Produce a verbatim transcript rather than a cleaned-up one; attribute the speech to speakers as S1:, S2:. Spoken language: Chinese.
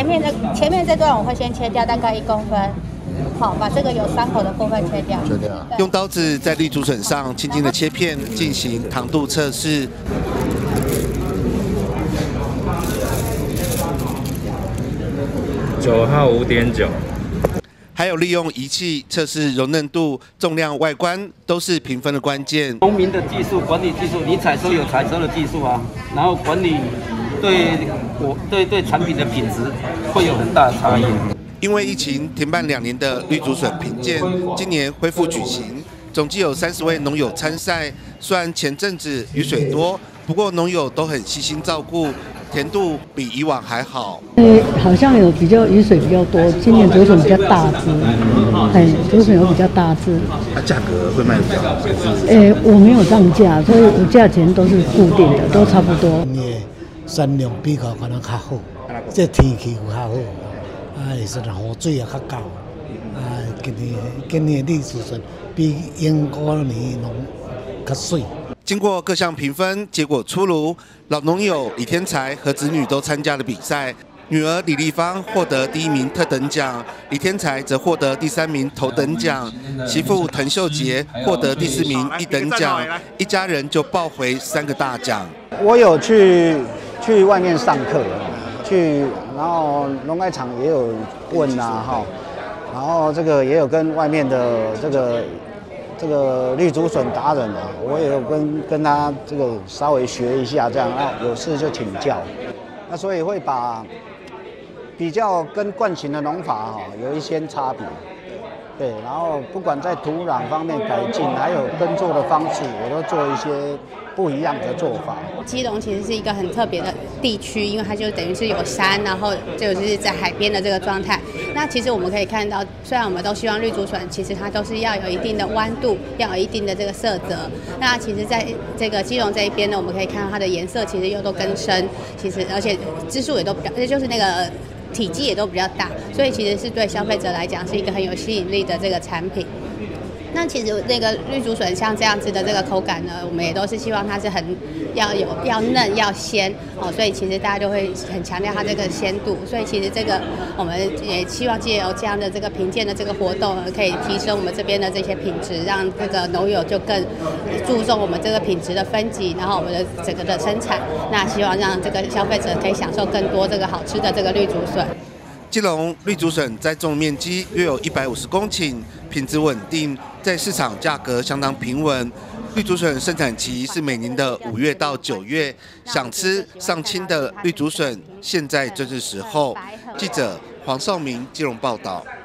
S1: 前面的前面这段我会先切掉，大概一公分。好，把这个有伤口的部分切掉。
S2: 切掉。用刀子在绿竹笋上轻轻的切片，进行糖度测试。
S3: 九号五点九。
S2: 还有利用仪器测试柔嫩度、重量、外观，都是评分的关键。
S4: 农民的技术、管理技术，你采收有采收的技术啊，然后管理对我对对产品的品质会有很大的差异。
S2: 因为疫情停办两年的绿竹笋评鉴，今年恢复举行，总计有三十位农友参赛。虽然前阵子雨水多，不过农友都很细心照顾，甜度比以往还好。
S5: 呃，好像有比较雨水比较多，今年竹笋比较大只，哎，竹笋有比较大只。
S2: 它价格会卖得比较好？
S5: 呃，我没有涨价，所以我价钱都是固定的，都差不多。
S6: 今年产量比较可能较好，这天气有较好，啊，会说雨水也较够，啊，今年今年绿竹笋比英国年拢较水。
S2: 经过各项评分，结果出炉，老农友李天才和子女都参加了比赛。女儿李丽芳获得第一名特等奖，李天才则获得第三名头等奖，媳妇滕秀杰获得第四名一等奖，一家人就抱回三个大奖。
S7: 我有去去外面上课，去，然后农改场也有问啊，哈，然后这个也有跟外面的这个。这个绿竹笋达人啊，我也有跟跟他这个稍微学一下，这样啊，有事就请教。那所以会把比较跟惯行的农法哈有一些差别，对，然后不管在土壤方面改进，还有耕作的方式，我都做一些不一样的做法。
S1: 基隆其实是一个很特别的地区，因为它就等于是有山，然后就是在海边的这个状态。那其实我们可以看到，虽然我们都希望绿竹笋，其实它都是要有一定的弯度，要有一定的这个色泽。那其实在这个基隆这一边呢，我们可以看到它的颜色其实又都更深，其实而且枝数也都比较，这就是那个体积也都比较大，所以其实是对消费者来讲是一个很有吸引力的这个产品。那其实那个绿竹笋像这样子的这个口感呢，我们也都是希望它是很要有要嫩要鲜哦，所以其实大家就会很强调它这个鲜度。所以其实这个我们也希望借由这样的这个评鉴的这个活动，可以提升我们这边的这些品质，让这个农友就更注重我们这个品质的分级，然后我们的整个的生产。那希望让这个消费者可以享受更多这个好吃的这个绿竹笋。
S2: 基隆绿竹笋栽种面积约有一百五十公顷，品质稳定，在市场价格相当平稳。绿竹笋生产期是每年的五月到九月，想吃上青的绿竹笋，现在正是时候。记者黄少明基隆报道。